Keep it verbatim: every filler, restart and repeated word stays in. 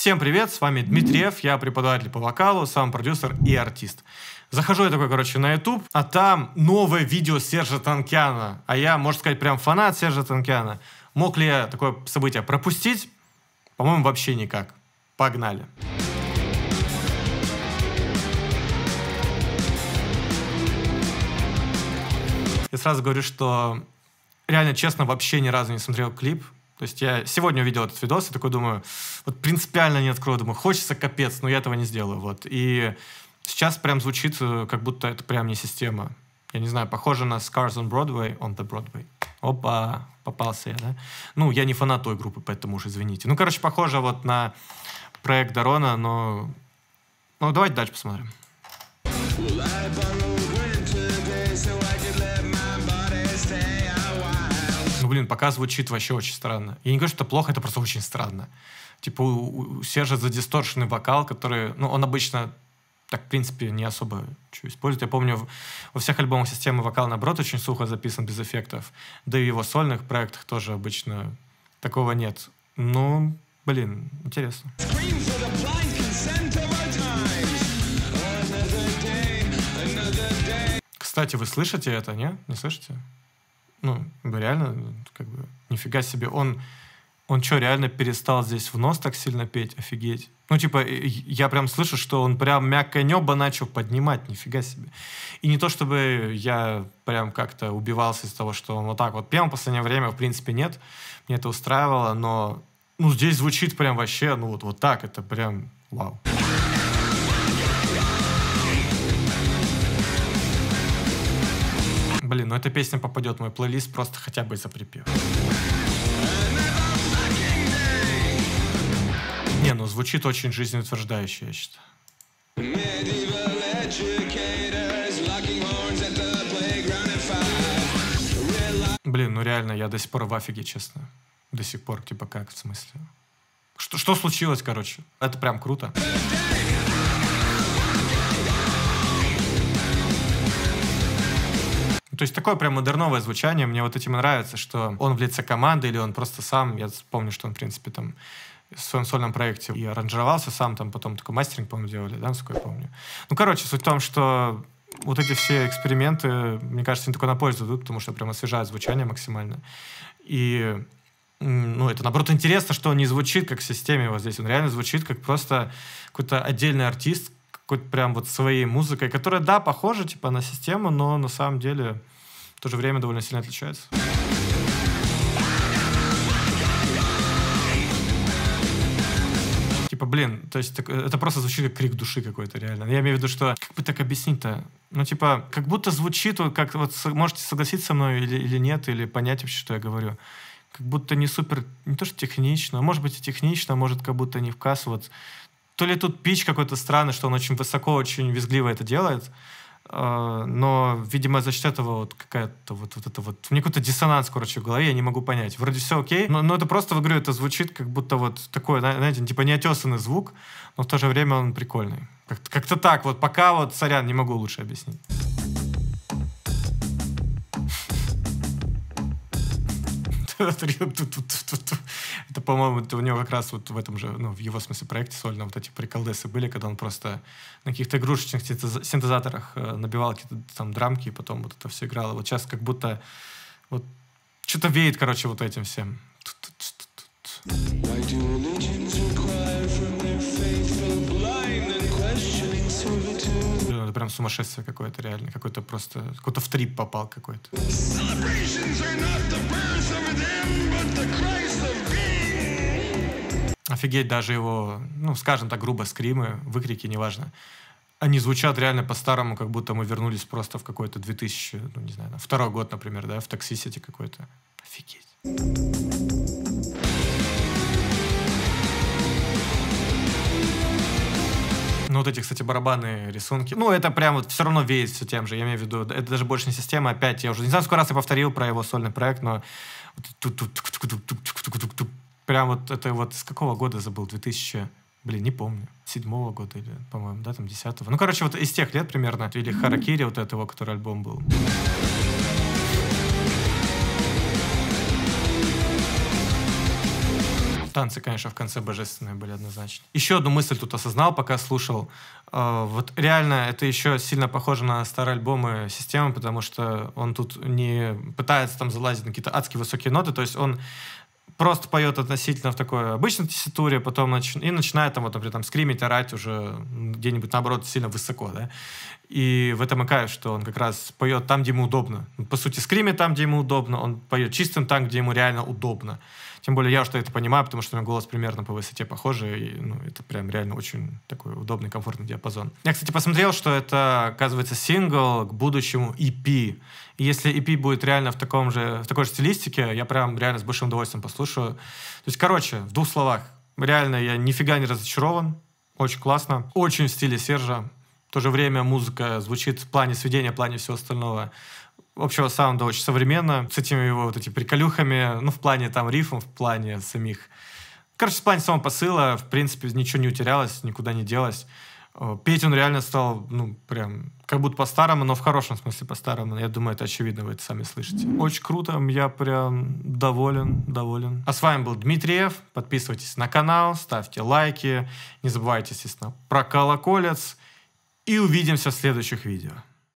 Всем привет, с вами Дмитриев, я преподаватель по вокалу, сам продюсер и артист. Захожу я такой, короче, на YouTube, а там новое видео Сержа Танкяна. А я, можно сказать, прям фанат Сержа Танкяна. Мог ли я такое событие пропустить? По-моему, вообще никак. Погнали. Я сразу говорю, что реально, честно, вообще ни разу не смотрел клип. То есть я сегодня увидел этот видос и такой думаю, вот принципиально не открою, думаю, хочется капец, но я этого не сделаю. Вот. И сейчас прям звучит, как будто это прям не система. Я не знаю, похоже на Scars on Broadway, on the Broadway. Опа, попался я, да? Ну, я не фанат той группы, поэтому уж извините. Ну, короче, похоже вот на проект Дорона, но... Ну, давайте дальше посмотрим. Ну, блин, пока звучит вообще очень странно. Я не говорю, что это плохо, это просто очень странно. Типа у, у Сержа задисторшенный вокал, который... Ну, он обычно так, в принципе, не особо что использует. Я помню, во всех альбомах системы вокал, наоборот, очень сухо записан, без эффектов. Да и в его сольных проектах тоже обычно такого нет. Ну, блин, интересно. Кстати, вы слышите это, не? Не слышите? Ну, реально, как бы, нифига себе. Он, он что, реально перестал здесь в нос так сильно петь? Офигеть. Ну, типа, я прям слышу, что он прям мягкое небо начал поднимать. Нифига себе. И не то, чтобы я прям как-то убивался из-за того, что он вот так вот пел в последнее время. В принципе, нет. Мне это устраивало, но ну, здесь звучит прям вообще, ну, вот, вот так. Это прям вау. Блин, ну эта песня попадет в мой плейлист просто хотя бы из-за припева. Не, ну звучит очень жизнеутверждающе, я считаю. Блин, ну реально, я до сих пор в афиге, честно. До сих пор, типа как, в смысле? Что, что случилось, короче? Это прям круто. То есть такое прям модерновое звучание. Мне вот этим нравится, что он в лице команды или он просто сам. Я помню, что он, в принципе, там в своем сольном проекте и аранжировался сам, там потом такой мастеринг, по-моему, делали, да, насколько я помню. Ну, короче, суть в том, что вот эти все эксперименты, мне кажется, они только на пользу идут, потому что прям освежает звучание максимально. И, ну, это, наоборот, интересно, что он не звучит как в системе вот здесь. Он реально звучит как просто какой-то отдельный артист, какой-то прям вот своей музыкой, которая, да, похожа типа на систему, но на самом деле в то же время довольно сильно отличается. Типа, блин, то есть это просто звучит как крик души какой-то реально. Я имею в виду, что как бы так объяснить-то? Ну, типа, как будто звучит, вот как вот можете согласиться со мной или, или нет, или понять вообще, что я говорю. Как будто не супер, не то что технично, может быть и технично, может как будто не в касс, вот. То ли тут пич какой-то странный, что он очень высоко, очень визгливо это делает, но, видимо, за счет этого вот какая-то вот, вот это вот... У меня какой-то диссонанс, короче, в голове, я не могу понять. Вроде все окей, но, но это просто, в игре это звучит как будто вот такой, знаете, типа неотесанный звук, но в то же время он прикольный. Как-то, как-то так вот, пока вот, сорян, не могу лучше объяснить. Это, по-моему, это у него как раз вот в этом же, ну, в его, в смысле, проекте сольном вот эти приколдесы были, когда он просто на каких-то игрушечных синтезаторах набивал какие-то там драмки, и потом вот это все играло. Вот сейчас как будто вот что-то веет, короче, вот этим всем. Это прям сумасшествие какое-то реально. Какой-то просто... Какой-то в трип попал какой-то. Офигеть, даже его, ну, скажем так, грубо, скримы, выкрики, неважно. Они звучат реально по-старому, как будто мы вернулись просто в какой-то две тысячи, ну, не знаю, второй год, например, да, в Toxicity какой-то. Офигеть. Ну, вот эти, кстати, барабанные рисунки. Ну, это прям вот все равно веет все тем же. Я имею в виду, это даже больше не система. Опять, я уже не знаю, сколько раз я повторил про его сольный проект, но прям вот это вот с какого года забыл? две тысячи, блин, не помню. седьмого года или, по-моему, да, там, десятого. Ну, короче, вот из тех лет примерно. Или Харакири, вот этого, который альбом был. Танцы, конечно, в конце божественные были однозначно. Еще одну мысль тут осознал, пока слушал. Э, вот реально это еще сильно похоже на старые альбомы системы, потому что он тут не пытается там залазить на какие-то адские высокие ноты, то есть он просто поет относительно в такой обычной тесситуре, потом нач... и начинает там, вот, например, там, скримить, орать уже где-нибудь, наоборот, сильно высоко, да. И в этом и кайф, что он как раз поет там, где ему удобно. По сути, скримит там, где ему удобно, он поет чистым там, где ему реально удобно. Тем более я уж это понимаю, потому что у меня голос примерно по высоте похожий, и, ну, это прям реально очень такой удобный, комфортный диапазон. Я, кстати, посмотрел, что это, оказывается, сингл к будущему и пи. И если и пи будет реально в, таком же, в такой же стилистике, я прям реально с большим удовольствием послушаю. То есть, короче, в двух словах, реально я нифига не разочарован, очень классно, очень в стиле Сержа. В то же время музыка звучит в плане сведения, в плане всего остального общего саунда очень современно, с этими его вот этими приколюхами, ну, в плане там рифов, в плане самих. Короче, в плане самого посыла, в принципе, ничего не утерялось, никуда не делось. Петь он реально стал, ну, прям, как будто по-старому, но в хорошем смысле по-старому. Я думаю, это очевидно, вы это сами слышите. Очень круто, я прям доволен, доволен. А с вами был Дмитриев. Подписывайтесь на канал, ставьте лайки. Не забывайте, естественно, про колоколец. И увидимся в следующих видео.